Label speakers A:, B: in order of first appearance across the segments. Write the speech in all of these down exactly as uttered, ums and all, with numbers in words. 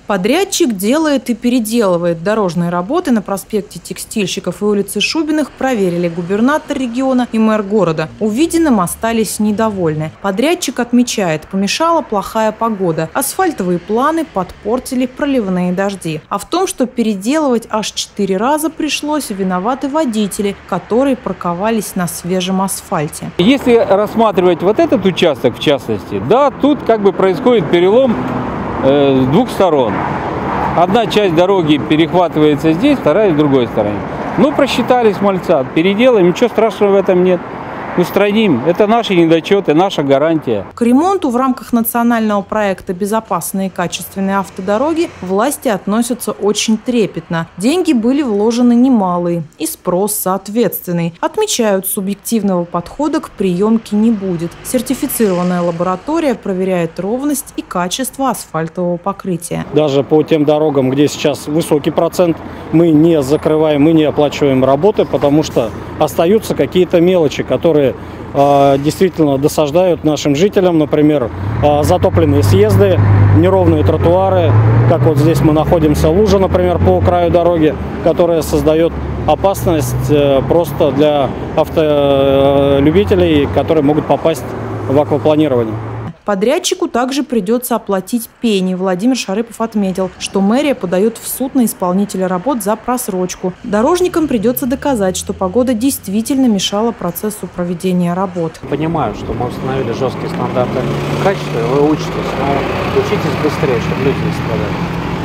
A: Подрядчик делает и переделывает. Дорожные работы на проспекте Текстильщиков и улице Шубиных проверили губернатор региона и мэр города. Увиденным остались недовольны. Подрядчик отмечает, помешала плохая погода. Асфальтовые планы подпортили проливные дожди. А в том, что переделывать аж четыре раза пришлось, виноваты водители, которые парковались на свежем асфальте.
B: Если рассматривать вот этот участок в частности, да, тут как бы происходит перелом с двух сторон. Одна часть дороги перехватывается здесь, вторая с другой стороны. Ну, просчитались мальца, переделаем, ничего страшного в этом нет. Устраним. Это наши недочеты, наша гарантия.
A: К ремонту в рамках национального проекта «Безопасные и качественные автодороги» власти относятся очень трепетно. Деньги были вложены немалые и спрос соответственный. Отмечают, субъективного подхода к приемке не будет. Сертифицированная лаборатория проверяет ровность и качество асфальтового покрытия.
C: Даже по тем дорогам, где сейчас высокий процент, мы не закрываем, мы не оплачиваем работы, потому что остаются какие-то мелочи, которые действительно досаждают нашим жителям, например, затопленные съезды, неровные тротуары, как вот здесь мы находимся, лужа, например, по краю дороги, которая создает опасность просто для автолюбителей, которые могут попасть в аквапланирование.
A: Подрядчику также придется оплатить пени. Владимир Шарыпов отметил, что мэрия подает в суд на исполнителя работ за просрочку. Дорожникам придется доказать, что погода действительно мешала процессу проведения работ.
D: Понимаю, что мы установили жесткие стандарты качества, и вы учитесь, но учитесь быстрее, чтобы люди не страдали.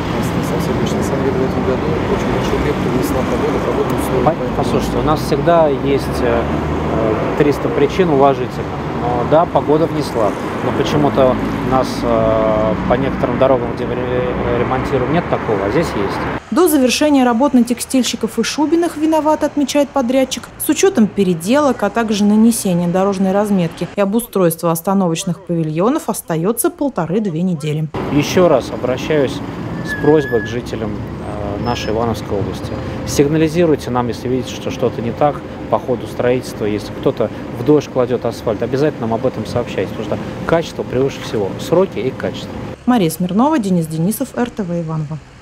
E: На самом деле в этом году очень большой эффект внесла погода, погодные условия.
D: Послушайте, у нас всегда есть триста причин уважительных. Но да, погода внесла. Но почему-то у нас э, по некоторым дорогам, где ремонтируем, нет такого, а здесь есть.
A: До завершения работ на Текстильщиков и Шубиных виноват, отмечает подрядчик, с учетом переделок, а также нанесения дорожной разметки и обустройства остановочных павильонов остается полторы-две недели.
D: Еще раз обращаюсь с просьбой к жителям нашей Ивановской области. Сигнализируйте нам, если видите, что что-то не так по ходу строительства. Если кто-то в дождь кладет асфальт, обязательно нам об этом сообщайте, потому что качество превыше всего. Сроки и качество.
A: Мария Смирнова, Денис Денисов, эр тэ вэ Иваново.